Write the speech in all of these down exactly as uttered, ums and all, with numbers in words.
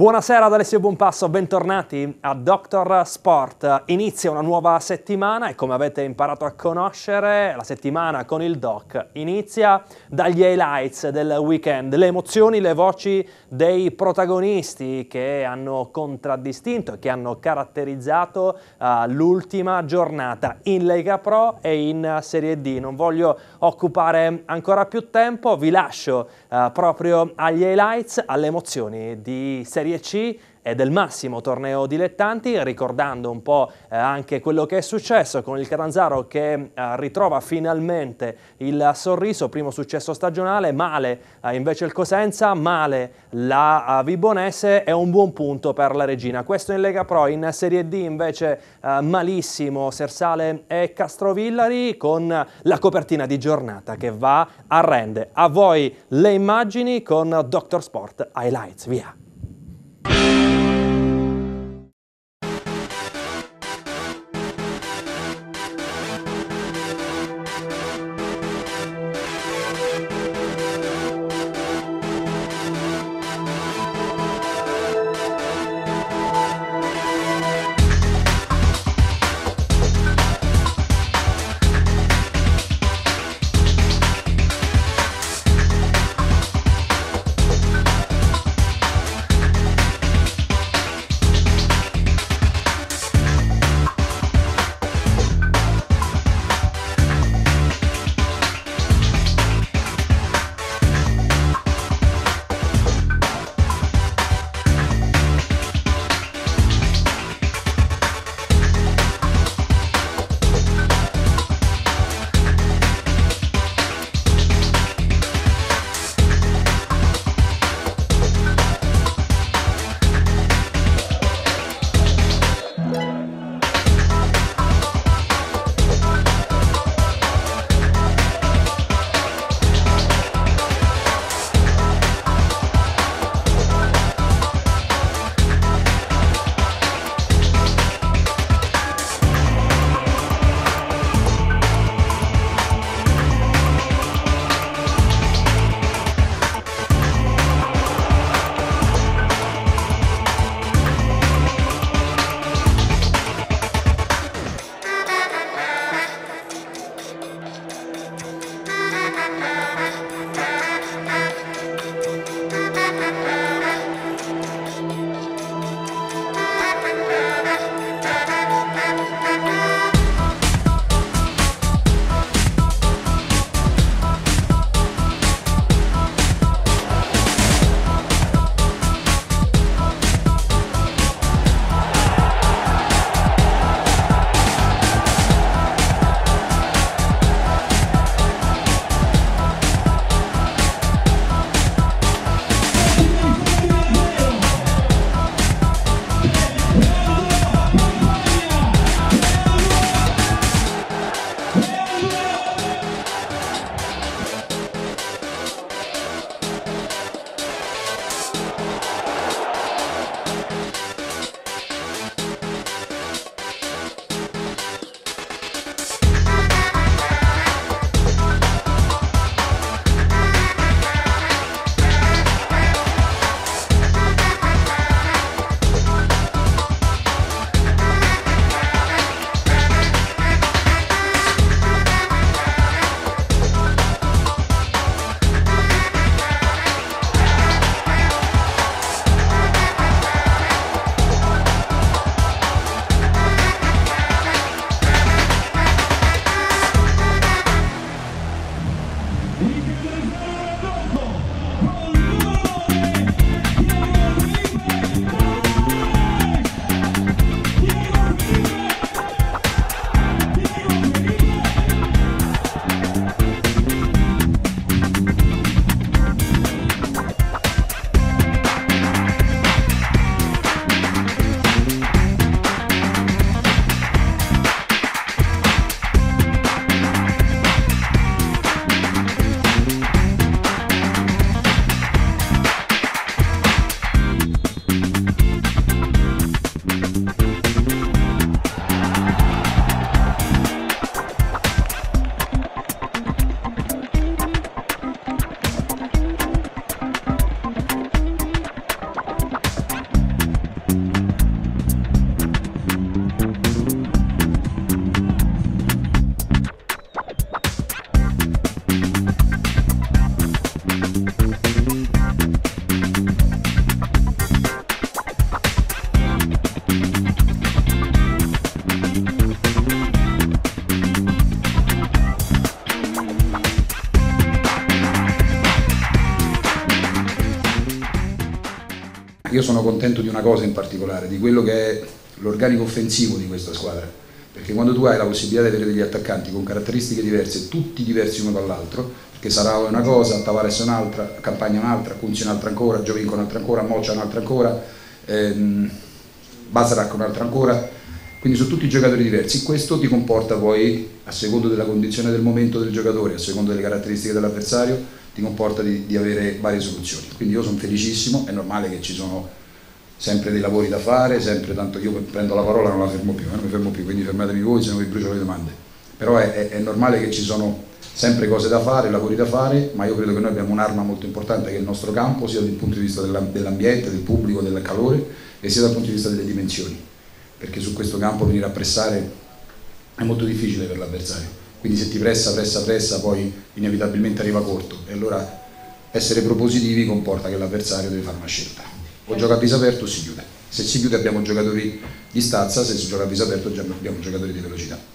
Buonasera ad Alessio Buonpasso, bentornati a Doctor Sport. Inizia una nuova settimana e come avete imparato a conoscere, la settimana con il Doc inizia dagli highlights del weekend, le emozioni, le voci dei protagonisti che hanno contraddistinto e che hanno caratterizzato uh, l'ultima giornata in Lega Pro e in Serie D. Non voglio occupare ancora più tempo, vi lascio uh, proprio agli highlights, alle emozioni di Serie C e del massimo torneo dilettanti, ricordando un po' eh, anche quello che è successo con il Catanzaro che eh, ritrova finalmente il sorriso, primo successo stagionale, male eh, invece il Cosenza, male la uh, Vibonese e un buon punto per la Regina. Questo in Lega Pro. In Serie D invece eh, malissimo Sersale e Castrovillari, con la copertina di giornata che va a rende. A voi le immagini con Doctor Sport Highlights, via! io sono contento di una cosa in particolare, di quello che è l'organico offensivo di questa squadra, perché quando tu hai la possibilità di avere degli attaccanti con caratteristiche diverse, tutti diversi uno dall'altro, perché Sarao è una cosa, Tavares è un'altra, Campagna un'altra, Kunzi un'altra ancora, Giovinco un'altra ancora, Moccia un'altra ancora, ehm, Basarac un'altra ancora, quindi sono tutti giocatori diversi. Questo ti comporta poi, a secondo della condizione del momento del giocatore, a secondo delle caratteristiche dell'avversario, ti comporta di, di avere varie soluzioni. Quindi io sono felicissimo, è normale che ci sono sempre dei lavori da fare, sempre, tanto io prendo la parola non la fermo più, eh, non mi fermo più, quindi fermatevi voi se non vi brucio le domande. Però è, è, è normale che ci sono sempre cose da fare, lavori da fare, ma io credo che noi abbiamo un'arma molto importante, che è il nostro campo, sia dal punto di vista dell'ambiente, del pubblico, del calore, e sia dal punto di vista delle dimensioni, perché su questo campo venire a pressare è molto difficile per l'avversario, quindi se ti pressa, pressa, pressa, poi inevitabilmente arriva corto, e allora essere propositivi comporta che l'avversario deve fare una scelta, o gioca a viso aperto o si chiude. Se si chiude abbiamo giocatori di stazza, se si gioca a viso aperto abbiamo giocatori di velocità.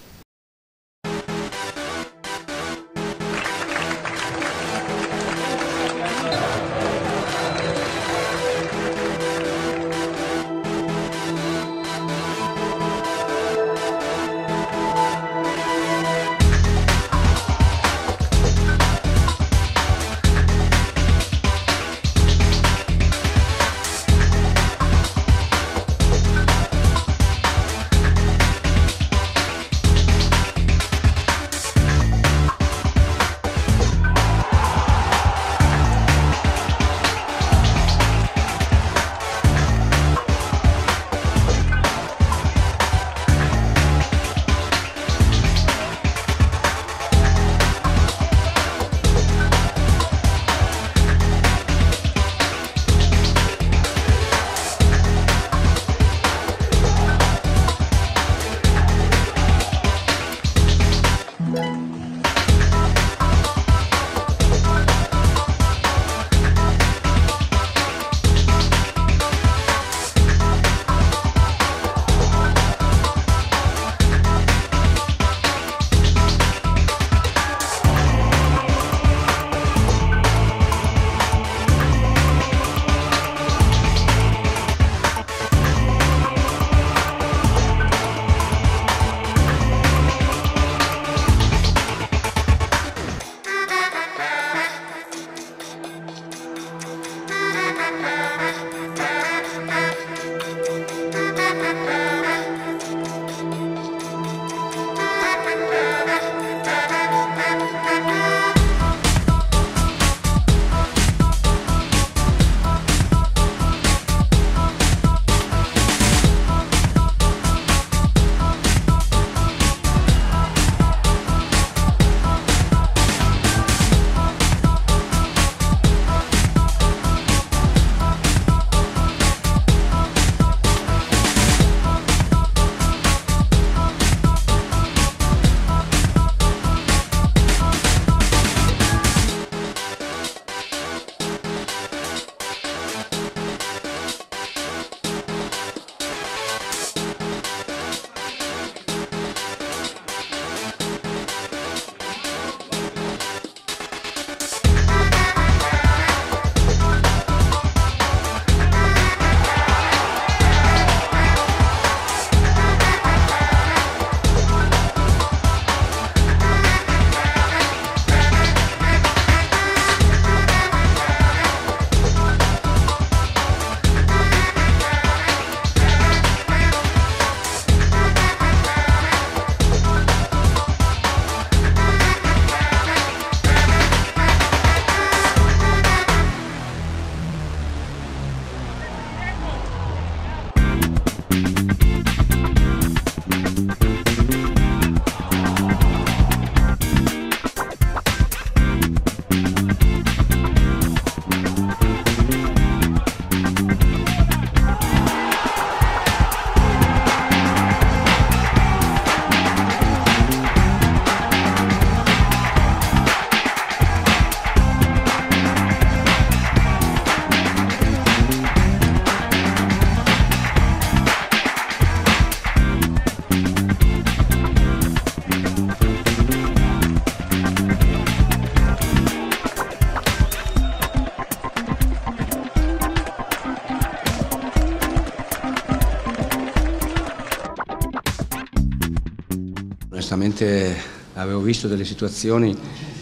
veramente avevo visto delle situazioni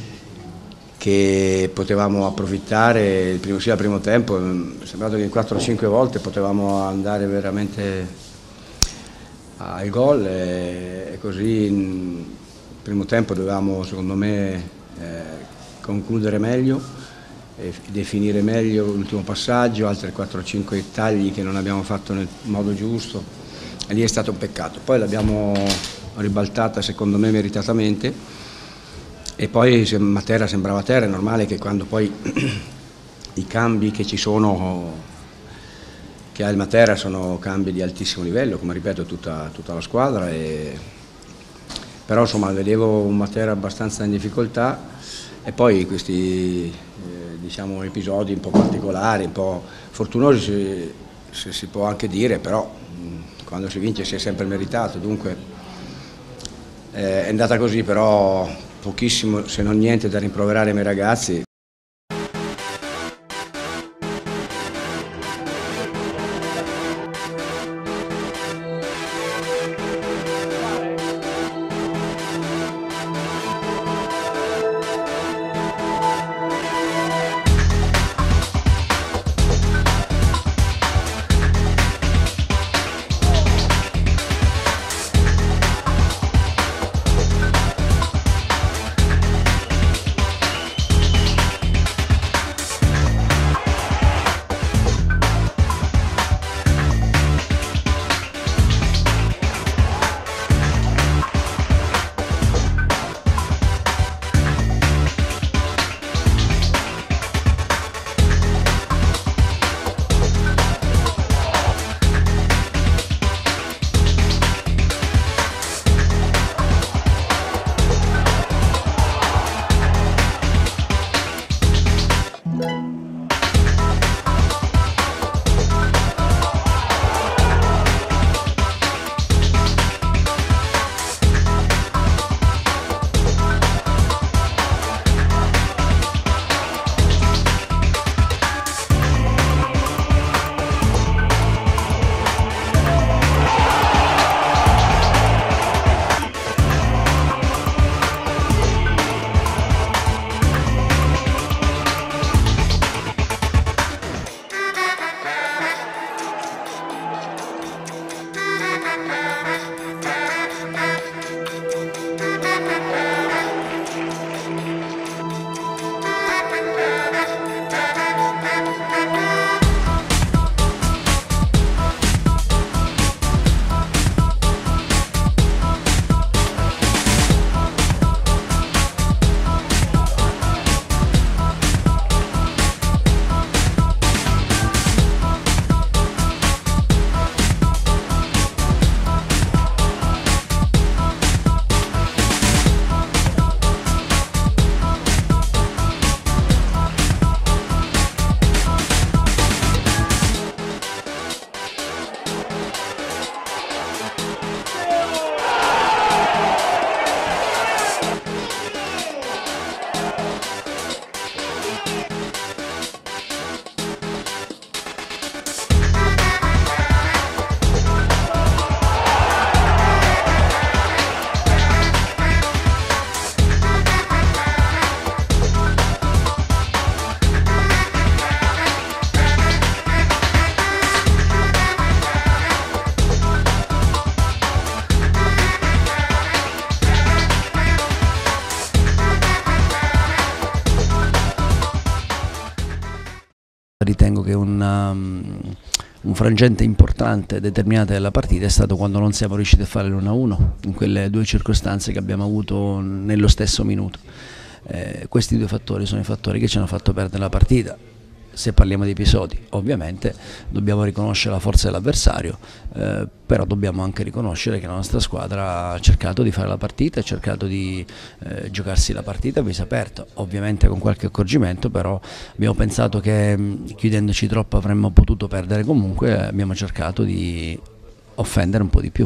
che potevamo approfittare, il primo, sia al primo tempo, mi è sembrato che in quattro o cinque volte potevamo andare veramente al gol e, e così il primo tempo dovevamo secondo me eh, concludere meglio e definire meglio l'ultimo passaggio, altri quattro o cinque tagli che non abbiamo fatto nel modo giusto e lì è stato un peccato. Poi l'abbiamo ribaltata secondo me meritatamente. E poi Matera sembrava terra, è normale che quando poi i cambi che ci sono, che ha il Matera, sono cambi di altissimo livello, come ripeto tutta, tutta la squadra, e... però insomma vedevo un Matera abbastanza in difficoltà e poi questi eh, diciamo, episodi un po' particolari, un po' fortunosi se, se si può anche dire, però mh, quando si vince si è sempre meritato, dunque eh, è andata così, però pochissimo se non niente da rimproverare ai miei ragazzi. Ritengo che un, um, un frangente importante determinante della partita è stato quando non siamo riusciti a fare l'uno a uno, in quelle due circostanze che abbiamo avuto nello stesso minuto. Eh, questi due fattori sono i fattori che ci hanno fatto perdere la partita. Se parliamo di episodi, ovviamente dobbiamo riconoscere la forza dell'avversario, eh, però dobbiamo anche riconoscere che la nostra squadra ha cercato di fare la partita, ha cercato di eh, giocarsi la partita a viso aperto, ovviamente con qualche accorgimento, però abbiamo pensato che mh, chiudendoci troppo avremmo potuto perdere comunque, abbiamo cercato di offendere un po' di più.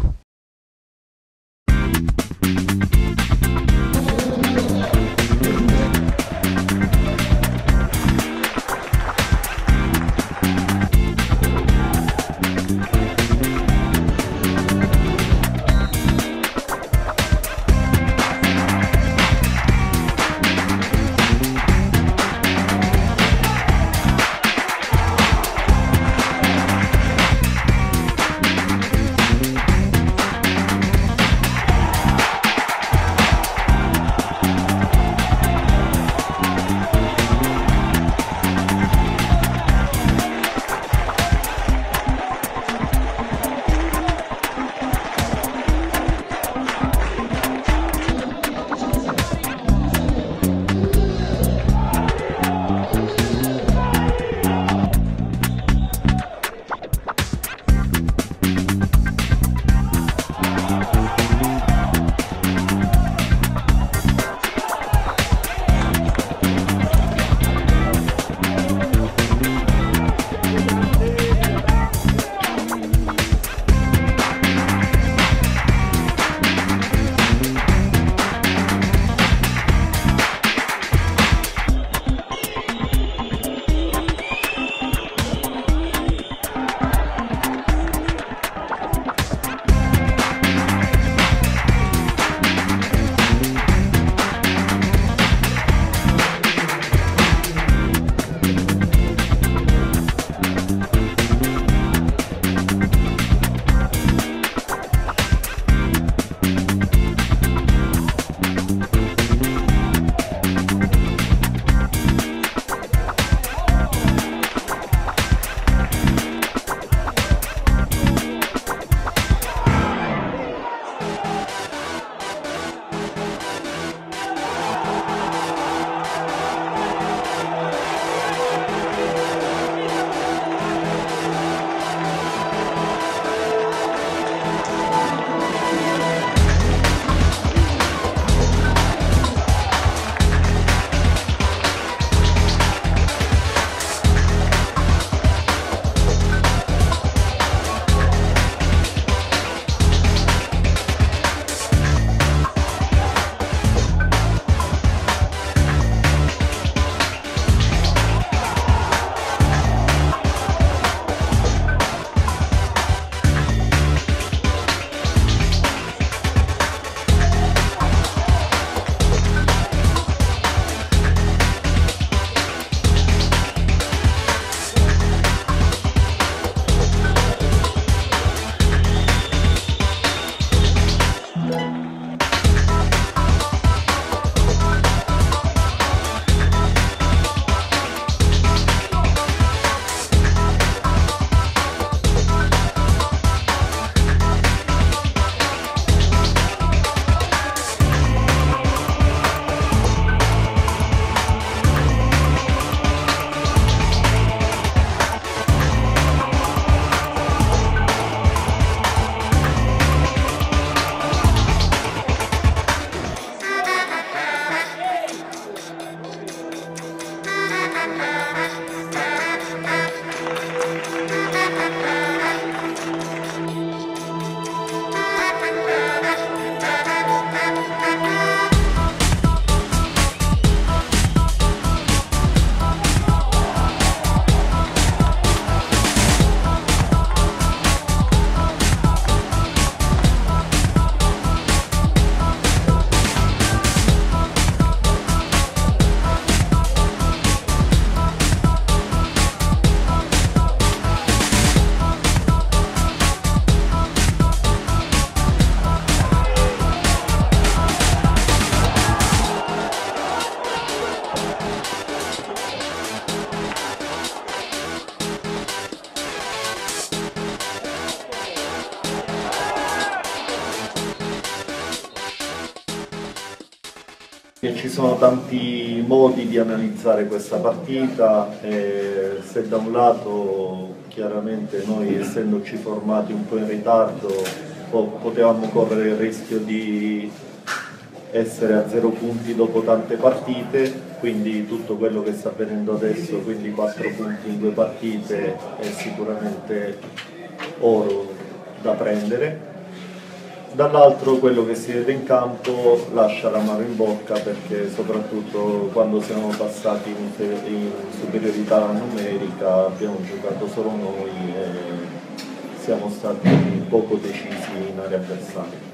ci sono tanti modi di analizzare questa partita, e se da un lato chiaramente noi, essendoci formati un po' in ritardo, po potevamo correre il rischio di essere a zero punti dopo tante partite, quindi tutto quello che sta avvenendo adesso, quindi quattro punti in due partite, è sicuramente oro da prendere. Dall'altro quello che si vede in campo lascia l'amaro in bocca, perché soprattutto quando siamo passati in, in superiorità numerica abbiamo giocato solo noi e siamo stati poco decisi in area avversaria.